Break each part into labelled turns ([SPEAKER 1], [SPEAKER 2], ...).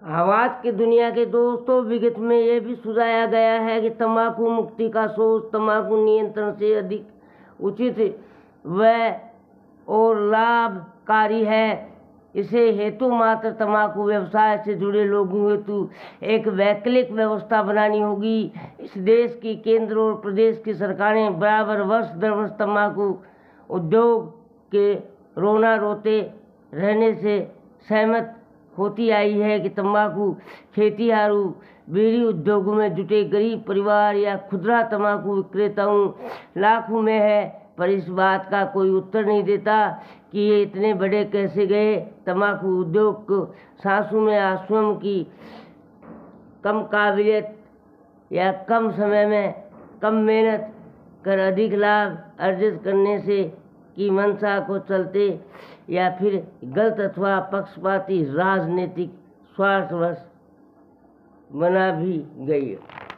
[SPEAKER 1] आज की दुनिया के दोस्तों, विगत में यह भी सुझाया गया है कि तंबाकू मुक्ति का सोच तंबाकू नियंत्रण से अधिक उचित व और लाभकारी है। इसे हेतु मात्र तंबाकू व्यवसाय से जुड़े लोगों हेतु एक वैकल्पिक व्यवस्था बनानी होगी। इस देश की केंद्र और प्रदेश की सरकारें बराबर वर्ष दर वर्ष तंबाकू उद्योग के रोना रोते रहने से सहमत होती आई है कि तंबाकू खेतिहारों, बीड़ी उद्योगों में जुटे गरीब परिवार या खुदरा तंबाकू विक्रेताओं लाखों में है, पर इस बात का कोई उत्तर नहीं देता कि ये इतने बड़े कैसे गए। तंबाकू उद्योग को सांसों में आश्वम की कम काबिलियत या कम समय में कम मेहनत कर अधिक लाभ अर्जित करने से की मंशा को चलते या फिर गलत अथवा पक्षपाती राजनीतिक स्वार्थवश बना भी गई।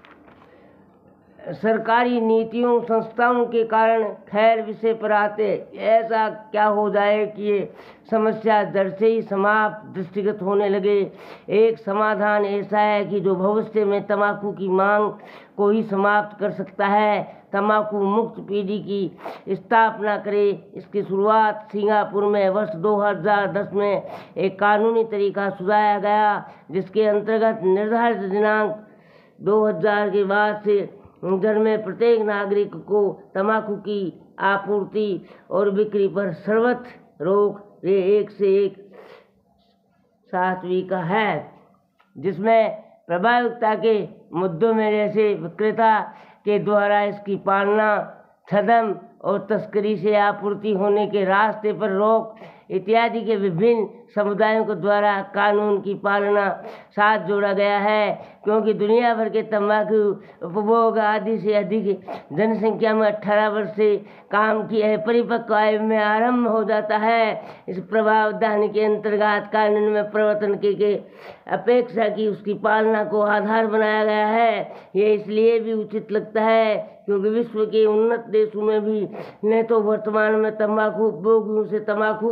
[SPEAKER 1] सरकारी नीतियों संस्थाओं के कारण खैर विषय पर आते, ऐसा क्या हो जाए कि ये समस्या जड़ से ही समाप्त दृष्टिगत होने लगे। एक समाधान ऐसा है कि जो भविष्य में तंबाकू की मांग को ही समाप्त कर सकता है, तंबाकू मुक्त पीढ़ी की स्थापना करे। इसकी शुरुआत सिंगापुर में वर्ष 2010 में एक कानूनी तरीका सुझाया गया, जिसके अंतर्गत निर्धारित दिनांक 2000 के बाद से घर में प्रत्येक नागरिक को तंबाकू की आपूर्ति और बिक्री पर सर्वत्र रोक एक से एक सातवीं का है, जिसमें प्रभाविकता के मुद्दों में जैसे विक्रेता के द्वारा इसकी पालना, छदम और तस्करी से आपूर्ति होने के रास्ते पर रोक इत्यादि के विभिन्न समुदायों के द्वारा कानून की पालना साथ जोड़ा गया है। क्योंकि दुनिया भर के तंबाकू उपभोग आदि से अधिक जनसंख्या में 18 वर्ष से काम की परिपक्व आयु में आरंभ हो जाता है। इस प्रावधान के अंतर्गत कानून में प्रवर्तन के अपेक्षा की उसकी पालना को आधार बनाया गया है। ये इसलिए भी उचित लगता है क्योंकि विश्व के उन्नत देशों में भी न तो वर्तमान में तंबाकू उपभोगियों से तंबाकू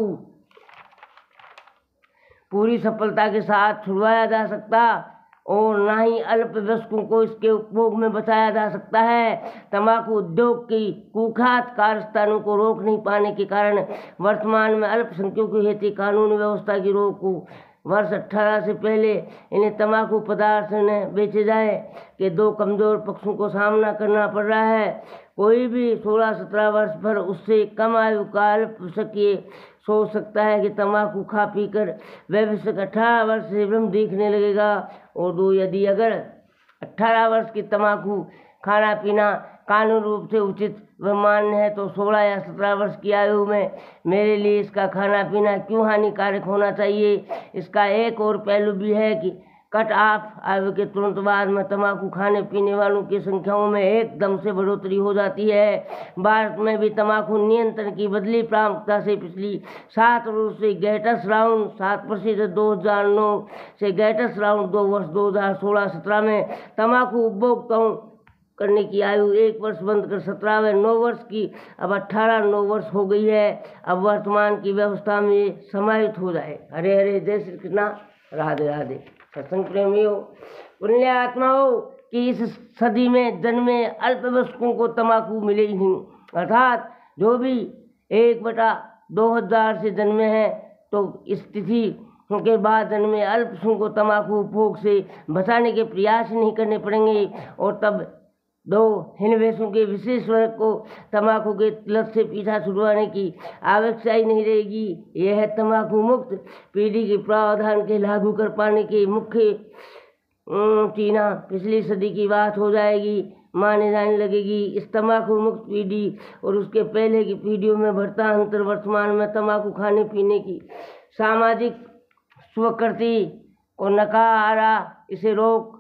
[SPEAKER 1] पूरी सफलता के साथ छुड़वाया जा सकता और न ही अल्पवयस्कों को इसके उपभोग में बचाया जा सकता है। तंबाकू उद्योग की कुख्यात कारस्तानों को रोक नहीं पाने के कारण वर्तमान में अल्पसंख्यकों हेतु कानूनी व्यवस्था की रोक को वर्ष 18 से पहले इन्हें तंबाकू पदार्थ न बेचे जाए के दो कमजोर पक्षों को सामना करना पड़ रहा है। कोई भी 16-17 वर्ष पर उससे कम आयु का अल्पसंख्यक ये सोच सकता है कि तंबाकू खा पी कर वयस्क 18 वर्ष से ब्रह्म दिखने लगेगा, और दो यदि अगर 18 वर्ष की तंबाकू खाना पीना कानून रूप से उचित व मान्य है तो 16 या 17 वर्ष की आयु में मेरे लिए इसका खाना पीना क्यों हानिकारक होना चाहिए। इसका एक और पहलू भी है कि कट ऑफ आयु के तुरंत बाद में तंबाकू खाने पीने वालों की संख्याओं में एकदम से बढ़ोतरी हो जाती है। भारत में भी तंबाकू नियंत्रण की बदली प्राथमिकता से पिछली 7 वर्ष से गेटस राउंड 7% 2009 से गेटस राउंड 2 वर्ष 2016-17 में तंबाकू उपभोक्ताओं करने की आयु 1 वर्ष बंद कर 17 व 9 वर्ष की अब 18-9 वर्ष हो गई है। अब वर्तमान की व्यवस्था में समाहित हो जाए। हरे हरे, जय श्री कृष्णा, राधे राधे। सत्संग प्रेमियों, पुण्य आत्माओं की इस सदी में जन्मे अल्पवयस्कों को तंबाकू मिले ही नहीं, अर्थात जो भी 1/2000 से जन्मे हैं तो इस तिथि के बाद जन्मे अल्पसंख्यकों को तंबाकू उपभोग से बचाने के प्रयास नहीं करने पड़ेंगे, और तब दो हिनवेशों के विशेष वर्ग को तंबाकू के लत से पीछा छुड़वाने की आवश्यकता ही नहीं रहेगी। यह है तंबाकू मुक्त पीढ़ी के प्रावधान के लागू कर पाने के मुख्य चीना पिछली सदी की बात हो जाएगी, माने जाने लगेगी। इस तंबाकू मुक्त पीढ़ी और उसके पहले की पीढ़ियों में बढ़ता अंतर वर्तमान में तंबाकू खाने पीने की सामाजिक स्वीकृति को नकारा इसे रोक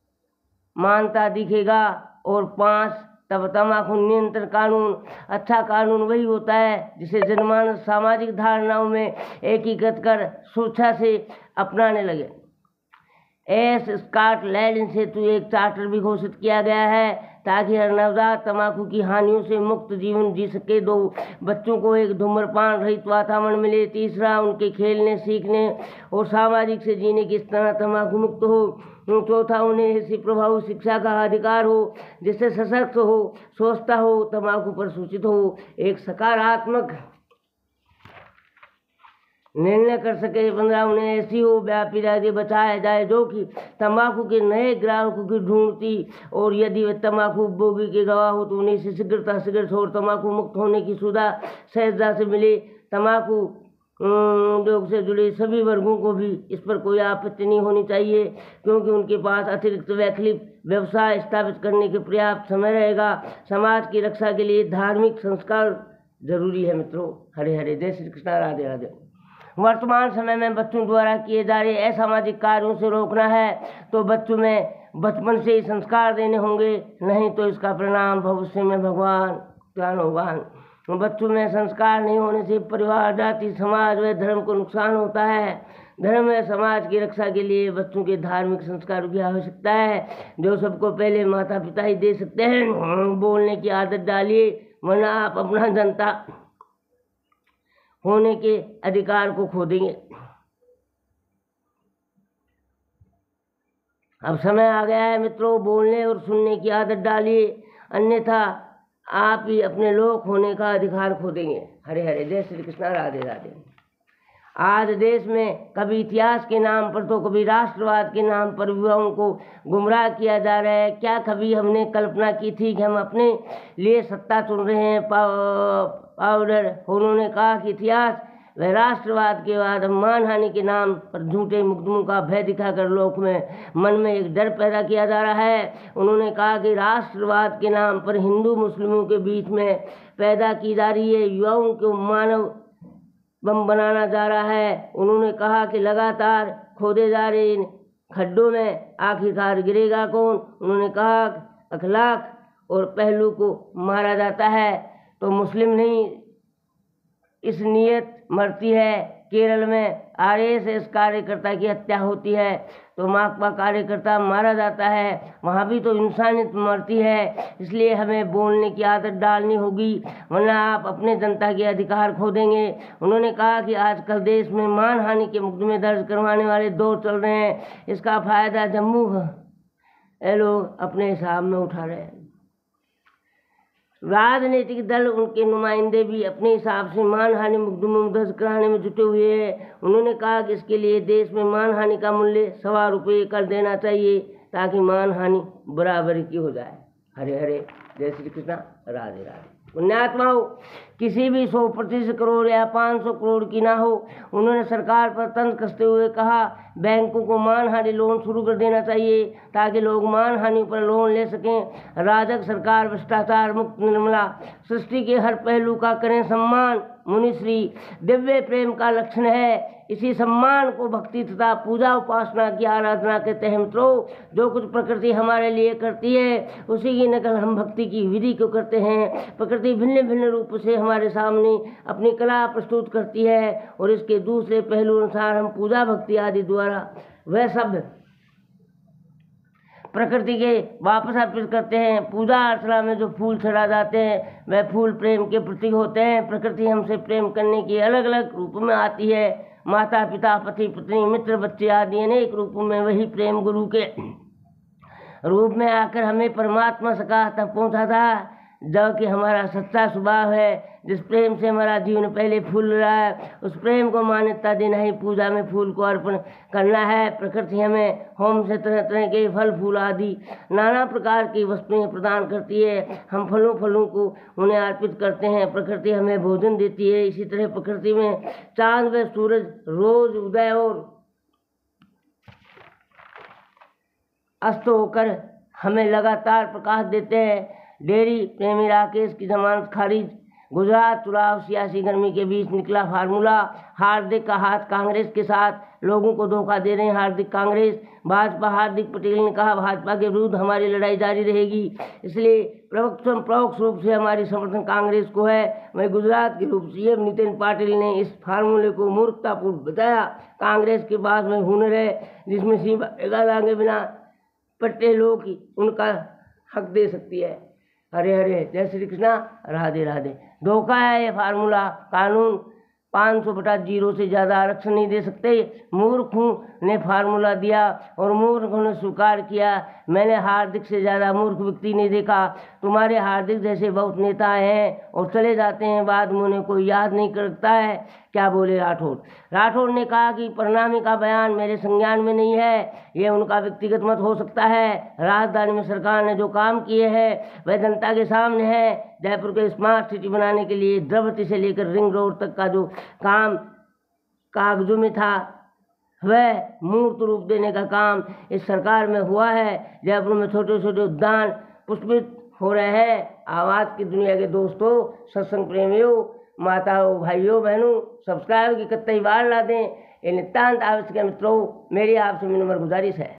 [SPEAKER 1] मानता दिखेगा। और 5 तब तंबाकू नियंत्रण कानून अच्छा कानून वही होता है जिसे जनमानस सामाजिक धारणाओं में एकीकृत कर स्वेच्छा से अपनाने लगे। एस स्कॉटलैंड सेतु एक चार्टर भी घोषित किया गया है ताकि हर नवजात तंबाकू की हानियों से मुक्त जीवन जी सके। 2, बच्चों को एक धूम्रपान रहित वातावरण मिले। 3, उनके खेलने, सीखने और सामाजिक से जीने की इस तरह तंबाकू मुक्त हो। 4, उन्हें ऐसी प्रभावी शिक्षा का अधिकार हो जिससे सशक्त हो, स्वस्थता हो, तंबाकू पर सूचित हो, एक सकारात्मक निर्णय कर सके। 15, उन्हें ऐसी हो व्यापी से बचाया जाए जो कि तंबाकू के नए ग्राहकों की ढूंढती, और यदि वे तंबाकू उपभोगी के गवाह हो तो उन्हें सिगरेट और तंबाकू मुक्त होने की सुविधा सहजता से मिले। तंबाकू उद्योग से जुड़े सभी वर्गों को भी इस पर कोई आपत्ति नहीं होनी चाहिए, क्योंकि उनके पास अतिरिक्त वैकल्पिक व्यवसाय स्थापित करने के पर्याप्त समय रहेगा। समाज की रक्षा के लिए धार्मिक संस्कार जरूरी है। मित्रों, हरे हरे, जय श्री कृष्ण, राधे राधे। वर्तमान समय में बच्चों द्वारा किए जा रहे असामाजिक कार्यों से रोकना है तो बच्चों में बचपन से ही संस्कार देने होंगे, नहीं तो इसका परिणाम भविष्य में भगवान जान होगा। बच्चों में संस्कार नहीं होने से परिवार, जाति, समाज व धर्म को नुकसान होता है। धर्म व समाज की रक्षा के लिए बच्चों के धार्मिक संस्कार की आवश्यकता है, जो सबको पहले माता पिता ही दे सकते हैं। बोलने की आदत डालिए, वरना आप अपना जनता होने के अधिकार को खो देंगे। अब समय आ गया है मित्रों, बोलने और सुनने की आदत डालिए, अन्यथा आप ही अपने लोक होने का अधिकार खो देंगे। हरे हरे, जय श्री कृष्ण, राधे राधे। आज देश में कभी इतिहास के नाम पर तो कभी राष्ट्रवाद के नाम पर युवाओं को गुमराह किया जा रहा है। क्या कभी हमने कल्पना की थी कि हम अपने लिए सत्ता चुन रहे हैं पाउडर। उन्होंने कहा कि इतिहास व राष्ट्रवाद के बाद मानहानि के नाम पर झूठे मुकदमों का भय दिखाकर लोक में मन में एक डर पैदा किया जा रहा है। उन्होंने कहा कि राष्ट्रवाद के नाम पर हिंदू मुस्लिमों के बीच में पैदा की जा रही है, युवाओं को मानव बम बनाना जा रहा है। उन्होंने कहा कि लगातार खोदे जा रहे इन खड्डों में आखिरकार गिरेगा कौन। उन्होंने कहा अखलाक और पहलू को मारा जाता है तो मुस्लिम नहीं इस नियत मरती है। केरल में आरएसएस कार्यकर्ता की हत्या होती है तो माकपा कार्यकर्ता मारा जाता है, वहाँ भी तो इंसानियत मरती है। इसलिए हमें बोलने की आदत डालनी होगी, वरना आप अपने जनता के अधिकार खो देंगे। उन्होंने कहा कि आजकल देश में मानहानि के मुकदमे दर्ज करवाने वाले दौर चल रहे हैं, इसका फायदा जम्मू ये लोग अपने हिसाब में उठा रहे हैं। राजनीतिक दल, उनके नुमाइंदे भी अपने हिसाब से मानहानि मुकदमों दर्ज कराने में जुटे हुए हैं। उन्होंने कहा कि इसके लिए देश में मानहानि का मूल्य ₹1.25 कर देना चाहिए ताकि मानहानि बराबरी की हो जाए। हरे हरे, जय श्री कृष्ण, राधे राधे। पुण्यात्माओं, किसी भी 100% करोड़ या 500 करोड़ की ना हो। उन्होंने सरकार पर तंज कसते हुए कहा बैंकों को मानहानि लोन शुरू कर देना चाहिए ताकि लोग मानहानि पर लोन ले सकें। राजग सरकार भ्रष्टाचार मुक्त निर्मला सृष्टि के हर पहलू का करें सम्मान। मुनिश्री दिव्य प्रेम का लक्षण है। इसी सम्मान को भक्ति तथा पूजा उपासना की आराधना कहते हैं। मित्रों, जो कुछ प्रकृति हमारे लिए करती है उसी की नकल हम भक्ति की विधि को करते हैं। प्रकृति भिन्न भिन्न रूप से हमारे सामने अपनी कला प्रस्तुत करती है और इसके दूसरे पहलू अनुसार हम पूजा भक्ति आदि द्वारा वह सब प्रकृति के वापस अर्पित करते हैं। पूजा अर्चना में जो फूल चढ़ा जाते हैं वह फूल प्रेम के प्रतीक होते हैं। प्रकृति हमसे प्रेम करने के अलग अलग रूप में आती है। माता पिता, पति पत्नी, मित्र, बच्चे आदि अनेक रूपों में वही प्रेम गुरु के रूप में आकर हमें परमात्मा सका तक पहुँचा था, जबकि हमारा सच्चा स्वभाव है। जिस प्रेम से हमारा जीवन पहले फूल रहा है उस प्रेम को मान्यता देना ही पूजा में फूल को अर्पण करना है। प्रकृति हमें होम से तरह तरह के फल फूल आदि नाना प्रकार की वस्तुएं प्रदान करती है। हम फलों को उन्हें अर्पित करते हैं। प्रकृति हमें भोजन देती है। इसी तरह प्रकृति में चांद व सूरज रोज उदय और अस्त होकर हमें लगातार प्रकाश देते हैं। डेयरी प्रेमी राकेश की जमानत खारिज। गुजरात चुनाव सियासी गर्मी के बीच निकला फार्मूला। हार्दिक का हाथ कांग्रेस के साथ, लोगों को धोखा दे रहे हैं हार्दिक कांग्रेस भाजपा। हार्दिक पटेल ने कहा भाजपा के विरुद्ध हमारी लड़ाई जारी रहेगी, इसलिए परोक्ष रूप से हमारी समर्थन कांग्रेस को है। वहीं गुजरात के उप सीएम नितिन पाटिल ने इस फार्मूले को मूर्खतापूर्ण बताया। कांग्रेस के पास में हुनर है जिसमें सीमा के बिना पटेलों की उनका हक दे सकती है। हरे हरे जय श्री कृष्णा, राधे राधे। धोखा है ये फार्मूला। कानून 500/0 से ज़्यादा आरक्षण नहीं दे सकते। मूर्खों ने फार्मूला दिया और मूर्खों ने स्वीकार किया। मैंने हार्दिक से ज़्यादा मूर्ख व्यक्ति नहीं देखा। तुम्हारे हार्दिक जैसे बहुत नेता हैं और चले जाते हैं, बाद में उन्हें कोई याद नहीं करता है। क्या बोले राठौड़ ने कहा कि परिणामी का बयान मेरे संज्ञान में नहीं है, ये उनका व्यक्तिगत मत हो सकता है। राजधानी में सरकार ने जो काम किए हैं वह जनता के सामने है। जयपुर को स्मार्ट सिटी बनाने के लिए द्रवती से लेकर रिंग रोड तक का जो काम कागजों में था वह मूर्त रूप देने का काम इस सरकार में हुआ है। जयपुर में छोटे छोटे उद्यान पुष्पित हो रहे हैं। आवाज़ की दुनिया के दोस्तों, सत्संग प्रेमियों, माताओं, भाइयों, बहनों, सब्सक्राइब की कतई बार ला दें। ये नितांत आवश्यक है मित्रों, मेरी आपसे विनम्र गुजारिश है।